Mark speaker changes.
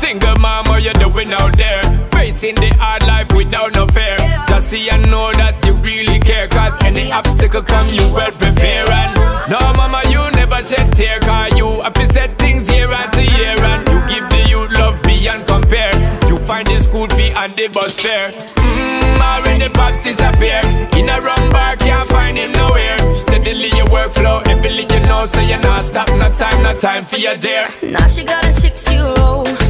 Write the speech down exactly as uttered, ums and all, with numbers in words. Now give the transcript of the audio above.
Speaker 1: Single mom, what you doing out there? Facing the hard life without no fear. Just see and know that you really care, cause any obstacle come, you well prepare. And no mama, you never shed tear, cause you have to set things year after year. And you give the youth love beyond compare. You find the school fee and the bus fare. Mmm, already pops disappear. In a wrong bar, can't find him nowhere. Steadily your workflow, everything you know, so you're not stop. No time, no time for your dear.
Speaker 2: Now she got a six-year-old